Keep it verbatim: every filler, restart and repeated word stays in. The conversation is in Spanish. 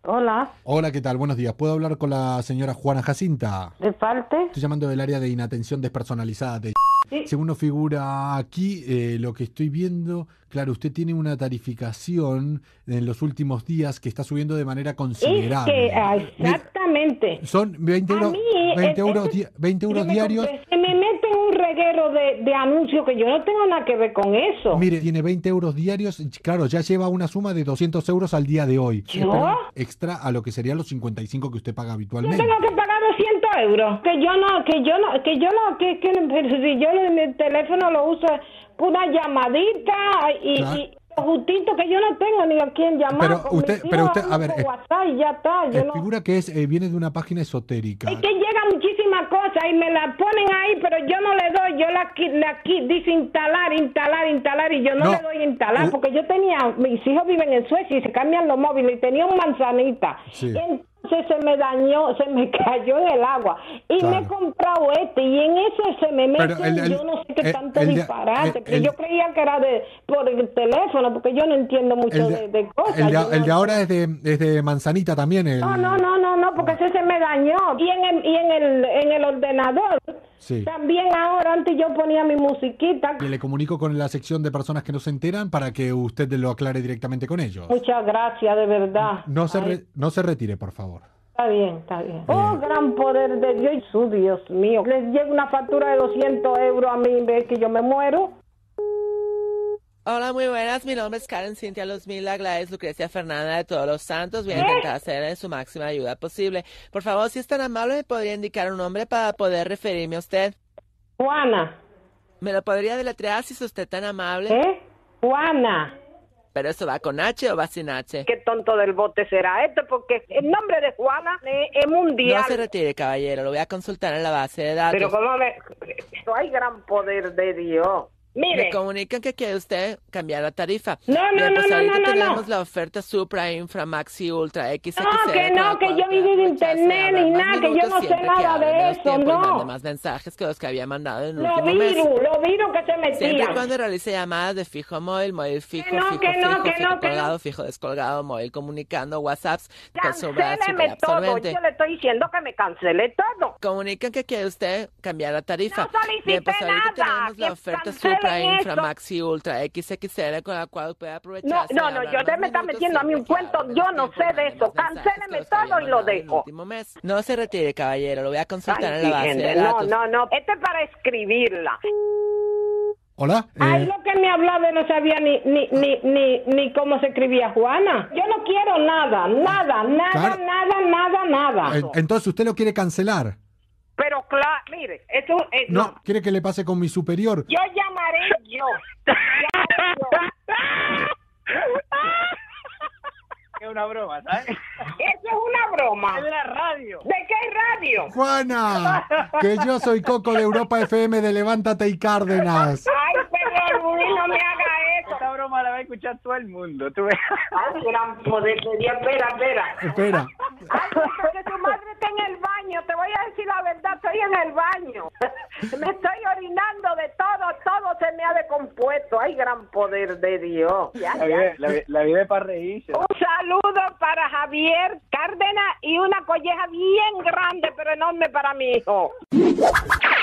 Hola. Hola, ¿qué tal? Buenos días. ¿Puedo hablar con la señora Juana Jacinta? ¿De parte? Estoy llamando del área de inatención despersonalizada de... Sí. Según nos figura aquí, eh, lo que estoy viendo, claro, usted tiene una tarificación en los últimos días que está subiendo de manera Es considerable. que, ah, Mire, exactamente. son veinte A euros, mí, veinte es- euros, ese- di- veinte euros yo me diarios. compré- Se me mete un reguero de, de anuncios que yo no tengo nada que ver con eso. Mire, tiene veinte euros diarios, y claro, ya lleva una suma de doscientos euros al día de hoy. ¿Yo? Pero extra a lo que serían los cincuenta y cinco que usted paga Yo habitualmente. tengo que pagar doscientos euros. Que yo no, que yo no, que yo no, que, que pero si yo en el teléfono lo uso una llamadita y, Claro. y lo justito que yo no tengo ni a quién llamar. Pero con usted- mis pero hijos usted, a hablo ver, por eh, WhatsApp y ya está. Yo Eh, no. figura que es eh, viene de una página esotérica. Es que llega muchísimas cosas y me la ponen ahí, pero yo no le doy, yo la, qui- la qui- dice instalar, instalar, instalar y yo no, No. le doy instalar Uh. porque yo tenía, mis hijos viven en Suecia y se cambian los móviles y tenía un manzanita. Sí. Entonces se me dañó, se me cayó en el agua y Claro. me he comprado este y en ese se me mete, Pero el- el- yo no sé qué el- tanto el de- disparate, el- pero el- yo creía que era de por el teléfono porque yo no entiendo mucho El de, de, de cosas. el de- yo el no- de ahora es de, es de manzanita también. El... no, no, no, no, no, porque ese se me dañó. Y en el, y en el, en el ordenador, Sí. también ahora, antes yo ponía mi musiquita. Y le comunico con la sección de personas que no se enteran para que usted lo aclare directamente con ellos. Muchas gracias, de verdad. No se, Ay, re- no se retire, por favor. está bien, está bien. Oh, gran poder de Dios y su Dios mío. Les llega una factura de doscientos euros a mí, ve que yo me muero. Hola, muy buenas. Mi nombre es Karen Cintia Luzmila Gladys Lucrecia Fernanda de Todos los Santos. Voy a intentar hacerle su máxima ayuda posible. Por favor, si es tan amable, ¿me podría indicar un nombre para poder referirme a usted? Juana, ¿Me lo podría deletrear si es usted tan amable? ¿eh? Juana. ¿Pero eso va con H o va sin H? Qué tonto del bote será este, porque el nombre de Juana es, es mundial. No se retire, caballero. Lo voy a consultar en la base de datos. Pero como me... Hay gran poder de Dios. Mire. Me comunican que quiere usted cambiar la tarifa. No, no, Bien, pues no, no, ahorita no, no, tenemos no. la oferta Supra, Infra, Maxi, Ultra, X, No, que no, que yo viví de internet ni nada, que yo no sé nada de eso, no. más mensajes que los que había mandado en el Los último mes. virus, los virus que se Siempre y metían. cuando realice llamadas de fijo a móvil, móvil fijo, Que no, fijo, que no, fijo, que fijo no, que colgado, no. fijo descolgado, móvil comunicando, WhatsApps, con Supra, Cancéleme Super todo, absorbente. yo le estoy diciendo que me cancele todo. Comunican que quiere usted cambiar la tarifa. No solicité Bien, pues ahorita nada, tenemos la que oferta cancelen Supra, Infra, eso. Maxi, Ultra, X X L con la cual puede aprovechar. No, no, no, yo usted me está metiendo a mí un cuento, yo no sé de eso. Cancéleme todo y lo dejo. No se retire, caballero, lo voy a consultar Ay, en la base gente, de no, datos. no, no, este es para escribirla. Hola. Ay, eh, lo que me hablaba no sabía ni, ni, ni, ni, ni cómo se escribía Juana. Yo no quiero nada, nada, nada, Claro. nada, nada, nada. eh, entonces usted lo quiere cancelar. Pero claro, mire, eso es... No, ¿quiere que le pase con mi superior? Yo llamaré yo. Llamaré yo. Es una broma, ¿sabes? Eso es una broma. Es de la radio. ¿De qué radio? Juana, que yo soy Coco de Europa F M de Levántate y Cárdenas. Ay, pero Luis, no me haga eso. Esta broma la va a escuchar todo el mundo. Tú ves. Ay, gran poder de Dios. Espera, espera. Espera. Ay, porque tu madre está en el baño. Te voy a decir la verdad, estoy en el baño. Me estoy orinando de todo, todo se me ha descompuesto. Ay, gran poder de Dios. Ya, La ya. vida, la, la vida es para reírse. Un saludo para Javier Cárdenas y una colleja bien grande, pero enorme para mi hijo.